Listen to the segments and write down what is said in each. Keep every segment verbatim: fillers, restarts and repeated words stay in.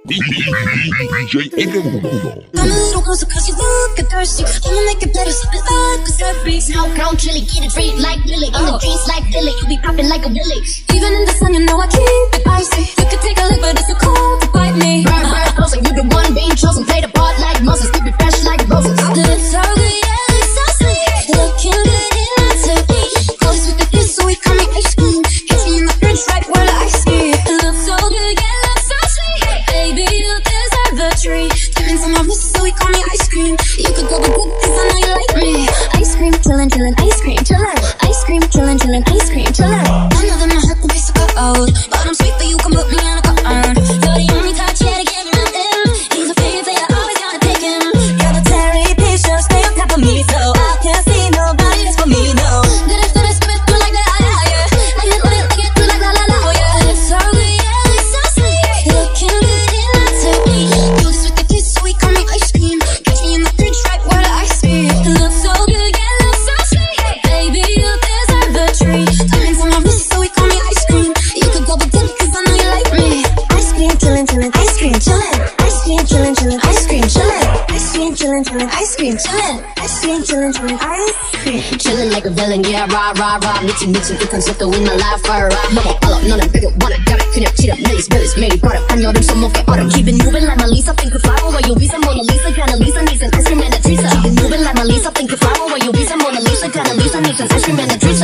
D J R uno. Come a little closer cause you look thirsty. I'ma make it better, something like a surface. Snow crown chili, get it free like Lily. In the streets like Lily, you be popping like a willy. Even in the sun, you know I keep it icy. You could take a lick, but it's too cold to bite me. Burn, burn, closer, you the one being chosen. Play the part like Moses, keep it fresh like roses. Look so good, yeah, look so sweet. Looking good in my turkey. Close with the fish, so we call me ice cream. Catch me in the fridge, right where the ice is. Look so good, yeah, look so sweet. Baby, you deserve a treat. Diamonds on my wrist, so we call me ice cream. You could go to good, cause I know you like me. Ice cream, chillin', chillin', ice cream, chillin'. Ice cream, chillin', chillin', ice cream, chillin'. I know that my heart will be so cold, but I'm sweet, but you can put me on a cone. You're the only touch, yeah, to give me nothing. He's a figure that I always gotta take him. You're the Terry Fisher, stay on top of me, so I can't see nobody else for me, no. Did it, did it, spit it through like that, yeah, yeah. Like it, like it, like it, through like la la la, oh yeah. It's so good, yeah, it's so sweet. Looking good in my turkey. Do this with the kiss, so we call me ice cream. Catch me in the fridge, right where the ice is. It looks so good, yeah, it looks so sweet. Baby, you deserve a treat. Diamonds on my wrist, so we call me ice cream. You could go with them, cause I know you like me. Ice cream, chillin', chillin', ice cream, chillin'. Ice cream, chillin', chillin', ice cream, chillin'. Ice cream, chillin', chillin', ice cream, chillin'. Ice cream, chillin', chillin', ice cream. Chillin' like a villain, yeah, rah, rah, rah. 미친 미친 그 컨셉도 in my life, fire up. 너무 빨라, 너는 되게 원해, got it. 그냥 치러, 내리스, 베리스, 매일 버려. 한여름, 손목에 얼음. Keep it moving like my Lisa, think of flower. Where you Visa, Mona Lisa, kinda Lisa, needs an ice cream and a treat. Keep it moving like my Lisa, think of flower. Where you Visa, Mona Lisa, kinda Lisa, needs an ice cream and a treat.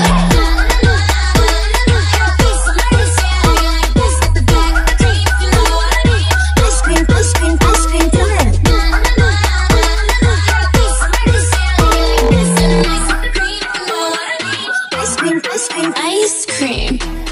Ice cream,